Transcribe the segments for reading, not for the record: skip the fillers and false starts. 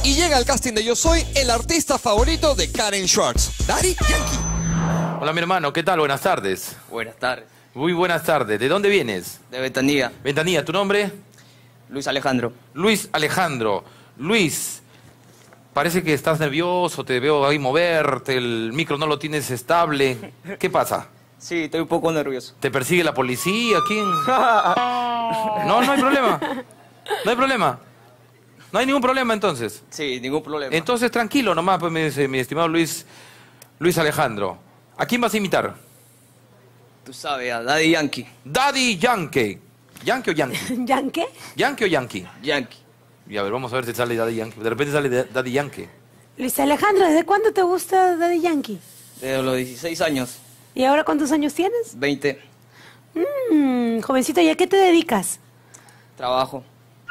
Y llega al casting de Yo Soy el artista favorito de Karen Schwartz, Daddy Yankee. Hola, mi hermano, ¿qué tal? Buenas tardes. Buenas tardes. Muy buenas tardes. ¿De dónde vienes? De Ventanilla. Ventanilla, ¿tu nombre? Luis Alejandro. Luis Alejandro. Luis, parece que estás nervioso, te veo ahí moverte, el micro no lo tienes estable. ¿Qué pasa? Sí, estoy un poco nervioso. ¿Te persigue la policía? ¿Quién? No, no hay problema. No hay problema. No hay ningún problema entonces. Sí, ningún problema. Entonces tranquilo nomás, pues, mi estimado Luis Alejandro. ¿A quién vas a imitar? Tú sabes, a Daddy Yankee. Daddy Yankee. ¿Yankee o Yankee? ¿Yankee? ¿Yankee o Yankee? Yankee. Y a ver, vamos a ver si sale Daddy Yankee. De repente sale Daddy Yankee. Luis Alejandro, ¿desde cuándo te gusta Daddy Yankee? Desde los 16 años. ¿Y ahora cuántos años tienes? 20. Jovencito, ¿y a qué te dedicas? Trabajo.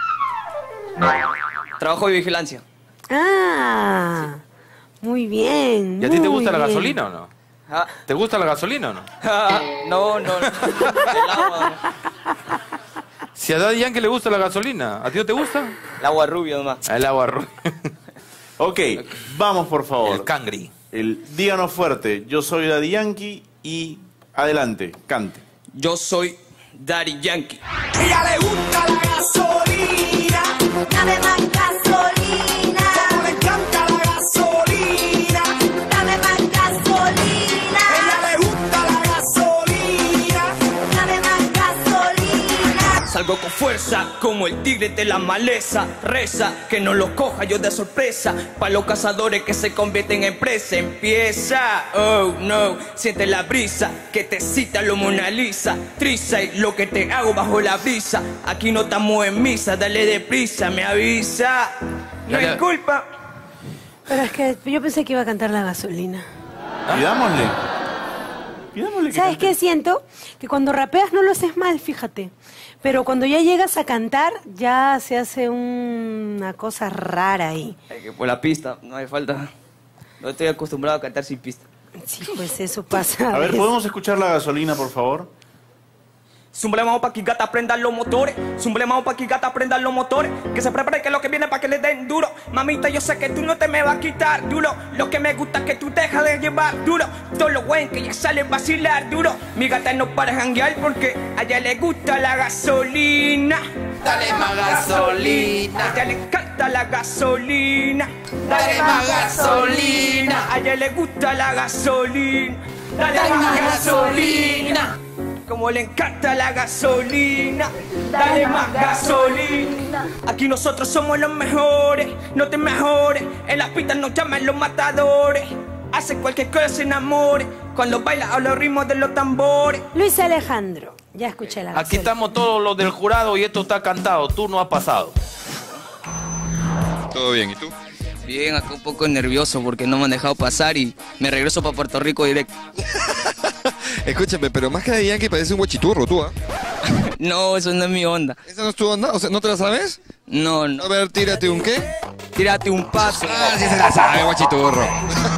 Trabajo de vigilancia. Ah, muy bien. ¿Y a ti te gusta la bien. gasolina o no? Ah, ¿Te gusta la gasolina o no? no. El agua. Si a Daddy Yankee le gusta la gasolina, ¿a ti no te gusta? El agua rubia nomás. El agua rubia. Ok, vamos por favor. El cangri. Díganos fuerte, yo soy Daddy Yankee y adelante, cante. Yo soy Daddy Yankee. Ella le gusta la gasolina, Dame más gasolina, como le encanta la gasolina. dame más gasolina, Ella le gusta la gasolina. dame más gasolina. Salgo con fuerza como el tigre de la maleza. Reza que no lo coja yo de sorpresa. Pa' los cazadores que se convierten en presa. Empieza, oh no, siente la brisa que te cita lo Mona Lisa. Triza y lo que te hago bajo la brisa. Aquí no estamos en misa, dale deprisa, me avisa. No hay culpa. Pero es que yo pensé que iba a cantar la gasolina. Pidámosle. Pidámosle que ¿Sabes cante. qué siento? Que cuando rapeas no lo haces mal, fíjate. Pero cuando ya llegas a cantar, ya se hace una cosa rara ahí. Es que por la pista, no hay falta. No estoy acostumbrado a cantar sin pista. Sí, pues eso pasa. A ver, veces. ¿podemos escuchar la gasolina, por favor? Zumblemos pa' que gata prendan los motores. Zumblemos pa' que gata prendan los motores. Que se prepare que lo que viene pa' que le den duro. Mamita, yo sé que tú no te me vas a quitar duro. Lo que me gusta es que tú dejas de llevar duro. Todo lo bueno que ya sale vacilar duro. Mi gata no para janguear porque a ella le gusta la gasolina. Dale más gasolina. A ella le encanta la gasolina. Dale más gasolina. A ella le gusta la gasolina. Dale más gasolina. Como le encanta la gasolina, dale más gasolina. Aquí nosotros somos los mejores, no te mejores. En las pistas nos llaman los matadores. Hace cualquier cosa se enamore cuando baila a los ritmos de los tambores. Luis Alejandro, ya escuché la Aquí gasolina. estamos todos los del jurado y esto está cantado. Tú no has pasado. Todo bien, ¿y tú? Bien, acá un poco nervioso porque no me han dejado pasar y me regreso para Puerto Rico directo. Escúchame, pero más que de Yankee parece un guachiturro, tú, ¿ah? No, eso no es mi onda. ¿Esa no es tu onda? O sea, ¿no te la sabes? No, A no. ver, tírate un qué. Tírate un paso. Ah, sí se la sabe, guachiturro.